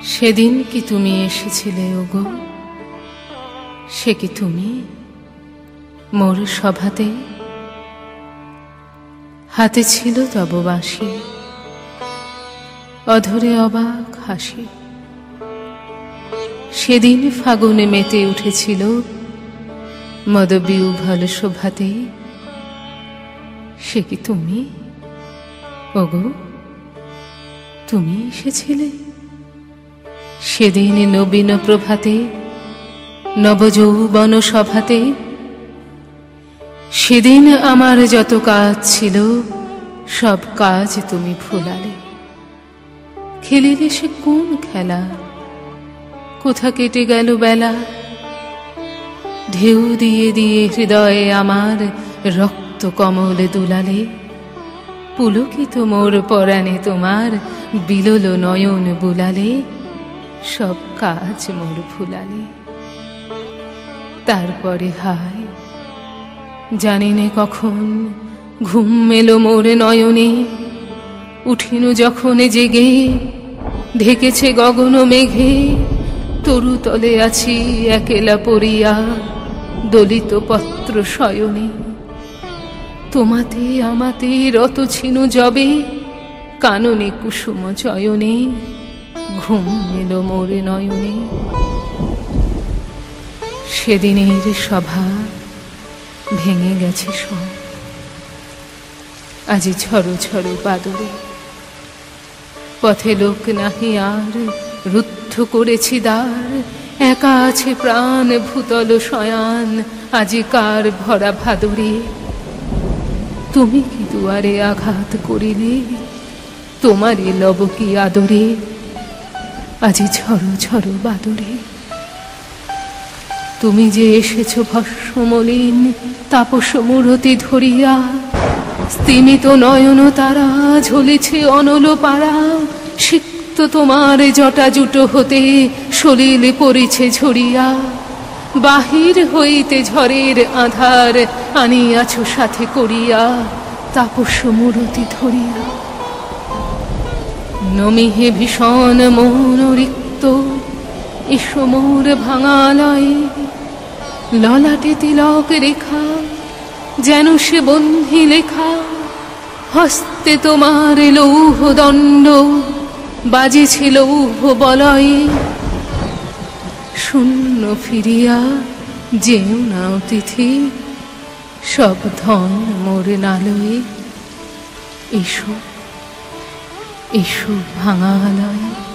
সেদিন কি তুমি এসেছিলে ওগো, সে কি তুমি মোর সভাতে? হাতে ছিল তব বাঁশি, অধরে অবাক হাসি। সেদিন ফাগুনে মেতে উঠেছিল মদবিউভল শোভাতে। সে কি তুমি ওগো, তুমি এসেছিলে সেদিন নবীন প্রভাতে, নবযৌবন সভাতে। সেদিন আমার যত কাজ ছিল সব কাজ তুমি ভুলালে। খেলিলে সে কোন খেলা, কোথা কেটে গেল বেলা। ঢেউ দিয়ে দিয়ে হৃদয়ে আমার রক্ত কমলে দুলালে। পুলকিত মোর পরাণে তোমার বিলল নয়ন বুলালে। সব কাজ মোর ভুলালে। তারপরে হায় জানিনে কখন ঘুম এলো মোর নয়নে। উঠিনু যখন জেগে ঢেকেছে গগন মেঘে। তরুতলে আছি একেলা পড়িয়া দলিত পত্র শয়নে। তোমাতে আমাতে রত ছিনু যবে কাননে কুসুম চয়নে। ঘুম এলো মোর নয়নে। সেদিনের সভা ভেঙে গেছে সব, আজি ঝড়ো ঝড়ো বাদরে। পথে লোক নাহি আর, রুদ্ধ করেছি দ্বার। একা আছে প্রাণ ভূতল শয়ান, আজি কার ভরা ভাদরে। তুমি কি দুয়ারে আঘাত করিলে, তোমারে লব কি আদরে। আজি ঝড়ো ঝড়ো বাদরে। তুমি যে এসেছ ভস্মমলিন তাপস মূরতি ধরিয়া। স্তিমিত নয়ন তারা ঝুলিছে অনল পাড়া। সিক্ত তোমার জটা জুটো হতে সলিল পড়িছে ঝরিয়া। বাহির হইতে ঝড়ের আধার আনিয়াছ সাথে করিয়া। তাপস মূরতি ধরিয়া নমিহে ভীষণ মন রিক্ত। এসো মোর ভাঙালয়ে, ললাটে তিলক রেখা যেন সে বন্ধি লেখা। হস্তে তোমার লৌহ দণ্ড বাজেছে লৌহ বলয়ে। শূন্য ফিরিয়া যেও না অতিথি, সব ধন মোর নালয়ে। এসো এসো ভাঙালয়ে।